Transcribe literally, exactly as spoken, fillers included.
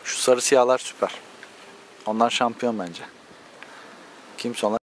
Şu sarı siyahlar süper. Onlar şampiyon bence. Kimse onlar